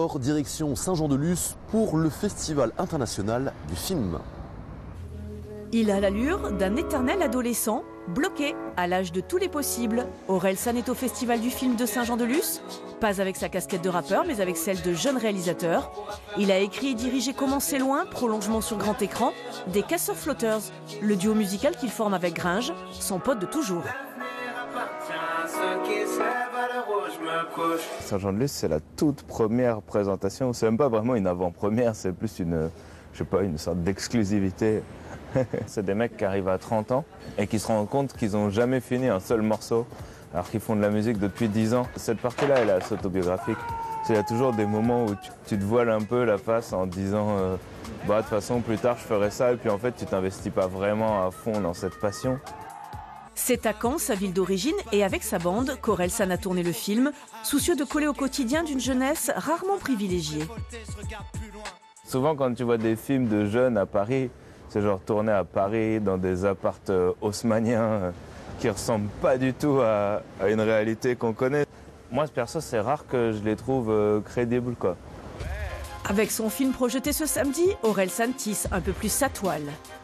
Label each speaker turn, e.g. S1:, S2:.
S1: Direction Saint-Jean-de-Luz pour le Festival international du film.
S2: Il a l'allure d'un éternel adolescent, bloqué à l'âge de tous les possibles. Orelsan est au Festival du film de Saint-Jean-de-Luz, pas avec sa casquette de rappeur, mais avec celle de jeune réalisateur. Il a écrit et dirigé Comment c'est loin, prolongement sur grand écran, des Casseurs Flotters, le duo musical qu'il forme avec Gringe, son pote de toujours.
S3: Saint-Jean-de-Luz, c'est la toute première présentation. C'est même pas vraiment une avant-première, c'est plus une sorte d'exclusivité. C'est des mecs qui arrivent à 30 ans et qui se rendent compte qu'ils n'ont jamais fini un seul morceau alors qu'ils font de la musique depuis 10 ans. Cette partie-là, elle est assez autobiographique. Il y a toujours des moments où tu te voiles un peu la face en disant de toute façon, plus tard, je ferai ça. Et puis en fait, tu t'investis pas vraiment à fond dans cette passion.
S2: C'est à Caen, sa ville d'origine, et avec sa bande, qu'Orelsan a tourné le film, soucieux de coller au quotidien d'une jeunesse rarement privilégiée.
S3: Souvent, quand tu vois des films de jeunes à Paris, c'est genre tourné à Paris, dans des apparts haussmanniens qui ressemblent pas du tout à une réalité qu'on connaît. Moi, perso, c'est rare que je les trouve crédibles, quoi.
S2: Avec son film projeté ce samedi, Orelsan tisse un peu plus sa toile.